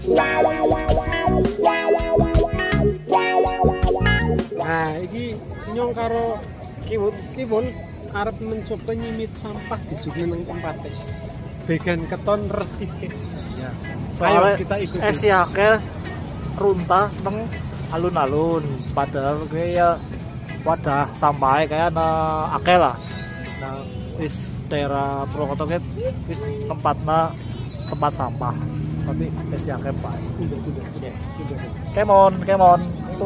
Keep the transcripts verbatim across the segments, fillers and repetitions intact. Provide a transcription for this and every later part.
Nah, iki nyong karo kiwul kiwul arep mencoba nyimit sampah di sungai tempatnya. Bagian keton resik. Ya. Ayo kita ikuti. Eh si akeh runta teng alun-alun. Padahal kayak wadah sampah kayak na akeh lah. Nah, wis daerah Purwokerto kan wis tempatnya tempat sampah. Tapi wis si akeh Pak. Udah, udah, udah. Kemon, kemon.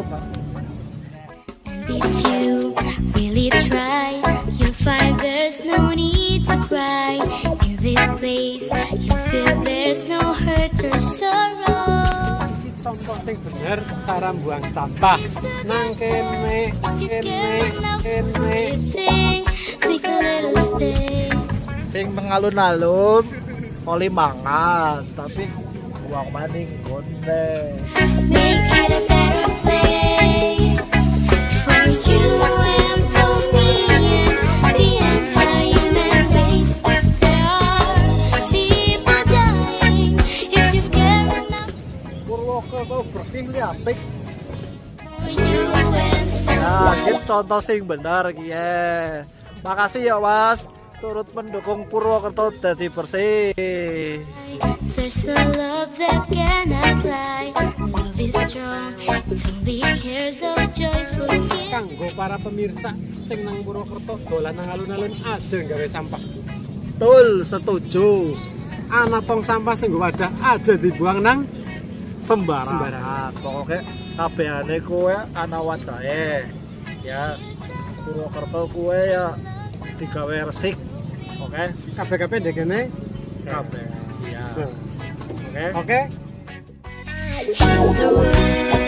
If you really try, you'll find there's no need to cry. In this place, you feel there's no hurt or sorrow. Contoh sing bener cara buang sampah. Nang kene, kene, kene. Make a little space. Sing mengalun-alun oli mangan, tapi buang maning gonde. Make it a better place for you and for me. And the answer you never waste. There are people dying if you care enough Purwokerto bersih li apik. for you and for Nah, gitu contoh sing bener iki ya. Makasih ya Mas, turut mendukung Purwokerto dadi bersih. There's a love that cannot lie. Love is strong, it only cares of joyful gifts. Kanggo para pemirsa sing nang Purwokerto dolan nang alun-alun aja gawe sampah. Betul, setuju. Ana tong sampah sing nggo wadah aja dibuang nang Sembarangan. Sembarangan. Pokoknya kabehane kowe ana wadahe. Ya, Purwokerto kowe ya digawe resik. Oke, kabeh-kabeh ndek kene. kabeh. Iya. Tuh. Oke. Oke. Heal the world.